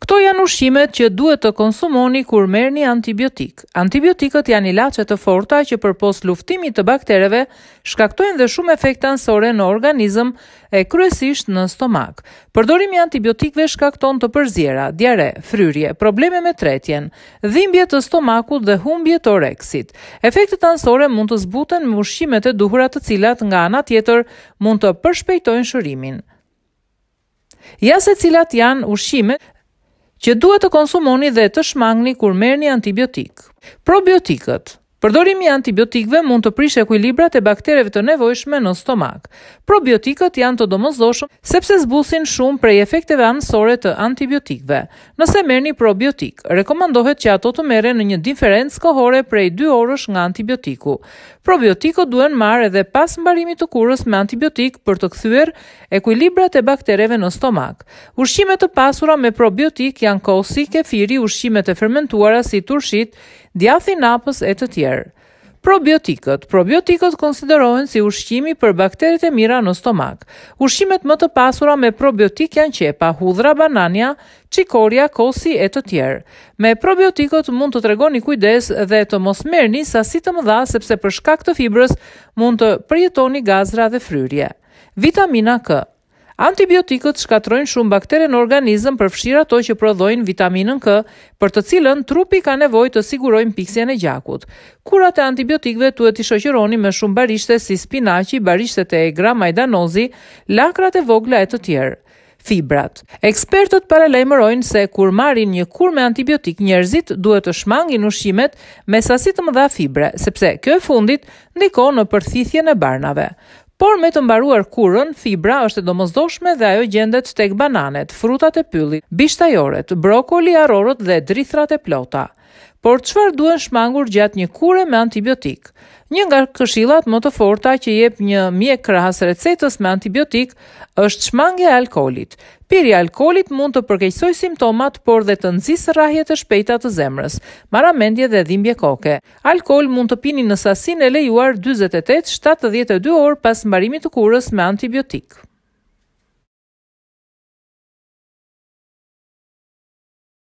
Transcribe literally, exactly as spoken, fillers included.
Këto janë ushqimet që duhet të konsumoni kur merrni antibiotikë. Antibiotikët janë ilaçe të forta që përpos luftimit të baktereve shkaktojnë dhe shumë efekte anësore në organizëm e kryesisht në stomak. Përdorimi i antibiotikëve shkakton të përzjera, diare, fryrje, probleme me tretjen, dhimbje të stomakut dhe humbje të oreksit. Efektet anësore mund të zbuten me ushqimet e duhura, të cilat nga ana tjetër mund të përshpejtojnë shërimin. Ja se cilat janë ushqimet që duhet të konsumoni dhe të shmangni kur merrni antibiotikë. Probiotikët. Përdorimi i antibiotikëve mund të prishë ekuilibrat e baktereve të nevojshme në stomak. Probiotikët janë të domosdoshëm sepse zbusin shumë prej efekteve anësore të antibiotikëve. Nëse merrni probiotik, rekomandohet që ato të merren në një diferencë kohore prej dy orësh nga antibiotiku. Probiotikët duhen marrë edhe pas mbarimit të kurës me antibiotik për të kthyer ekuilibrat e baktereve në stomak. Ushqimet të pasura me probiotik janë kosi, kefiri, ushqimet e fermentuara si turshit, djathi, napës e të tjerë. Probiotikët. Probiotikët konsiderohen si ushqimi për bakteret e mira në stomak. Ushqimet më të pasura me probiotik janë qepa, hudhra, banania, çikoria, kosi e të tjerë. Me probiotikët mund të tregoni kujdes dhe të mos merrni sasi të mëdha sepse për shkak të fibrës mund të përjetoni gazra dhe fryrje. Vitamina K. Antibiotikët shkatrojnë shumë baktere në organizëm, përfshirë ato që prodhojnë vitaminën K, për të cilën trupi ka nevojë të sigurojnë piksjen e gjakut. Kurat e antibiotikëve duhet i shoqëroni me shumë barishte si spinaqi, barishtet e egra, majdanozi, lakrat e vogla e të tjerë. Fibrat. Ekspertët paralajmërojnë se kur marrin një kur me antibiotik, njerëzit duhet të shmangin ushqimet me sasi të mëdha fibre, sepse kjo e fundit ndikon në përthithjen e barnave. Por me të mbaruar kurën, fibra është e domosdoshme dhe ajo gjendet tek bananet, frutat e pyllit, bishtajoret, brokoli, arrorët dhe drithrat e plota. Por çfarë duhen shmangur gjatë një kure me antibiotik? Një nga këshillat më të forta që jep një mjek krahas recetës me antibiotik është shmangja e alkoolit. Pirja e alkoolit mund të përkeqësojë simptomat, por dhe të nxjisë rrahjet e shpejta të zemrës, marramendje dhe dhimbje koke. Alkool mund të pini në sasinë e lejuar dyzet e tetë deri në shtatëdhjetë e dy orë pas mbarimit të kurës me antibiotik.